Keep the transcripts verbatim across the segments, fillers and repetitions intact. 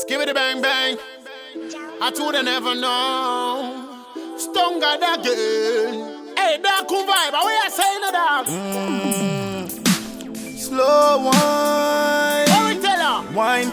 Skibbity bang bang. I told I never know. Stronger again. Hey, dark vibe. What you saying, dog? Mm. Slow wine. What we tell her? Wine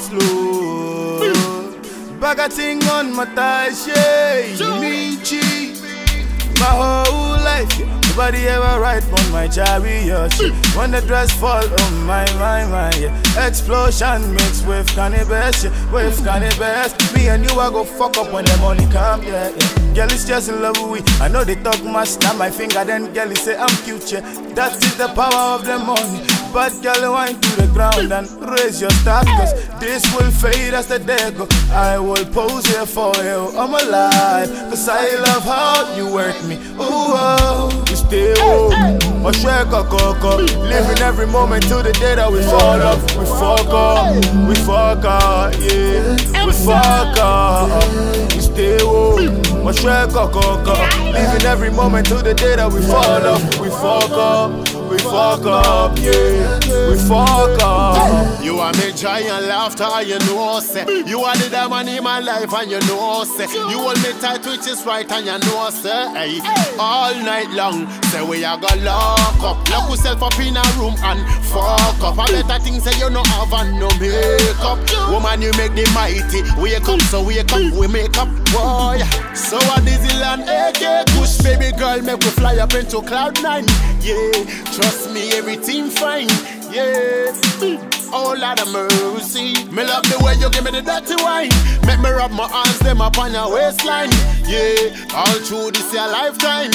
slow. Bag a thing on my thigh, shade. Me cheap. My whole life, yeah. Nobody ever ride on my chariot, yeah. When the dress fall, oh my, my, my, yeah. Explosion mixed with cannabis, yeah. With cannabis. Me and you, I go fuck up when the money come, yeah, yeah. Girl is just in love with we. I know they talk much, snap my finger, then girl say I'm cute, yeah. That is the power of the money. But girl, wine to the ground and raise your staff, cause this will fade as the day go. I will pose here for you, I'm alive, cause I love how you work me. Ooh, oh, we stay home, or shake a coco. Living every moment till the day that we fall off. We fuck up, we fuck up, yeah. We fuck up, we stay home, or shake a coco. Living every moment till the day that we fall off. We fuck up. We fuck up, yeah, we fuck up. You are me giant laughter, you know, say. You are the diamond in my life, and you know, say. You hold me tight, which is right, and you know, say. Hey, all night long, say we are gonna lock up. Lock yourself up in a room and fuck up. I better things say you no have and no makeup. Woman, you make the mighty wake up, so wake up, we make up, boy. So a Disneyland, A K push, baby girl, make we fly up into cloud nine, yeah. Trust me, everything fine, yeah. Oh, Lord of mercy. Me love the way you give me the dirty wine. Make me rub my arms, them up on your waistline, yeah. All through this your lifetime,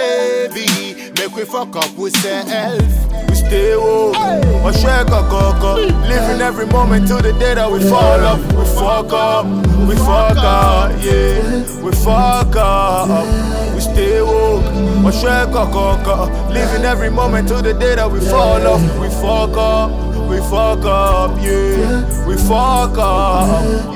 baby. Make we fuck up with self. We stay woke, or shake a coco. Living every moment till the day that we fall off. We fuck up, we fuck up, yeah. We fuck up. We stay woke, or shake a coco. Living every moment till the day that we fall off. We fuck up, we fuck up, yeah. We fuck up.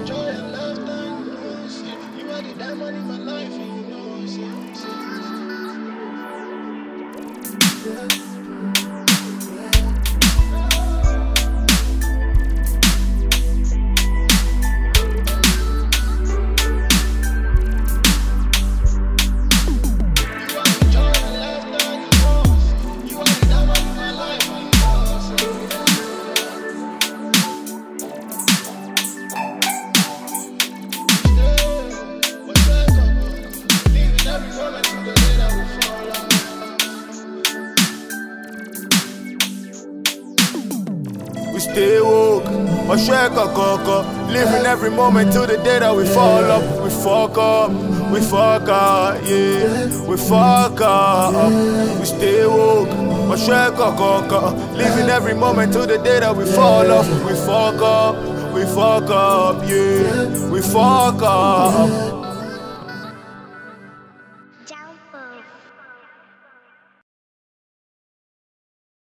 We stay woke, or shake a coco. Living every moment till the day that we fall up. We fuck up, we fuck up, yeah. We fuck up. We stay woke, or shake a coco. Living every moment till the day that we fall off. We fuck up, we fuck up, yeah. We fuck up.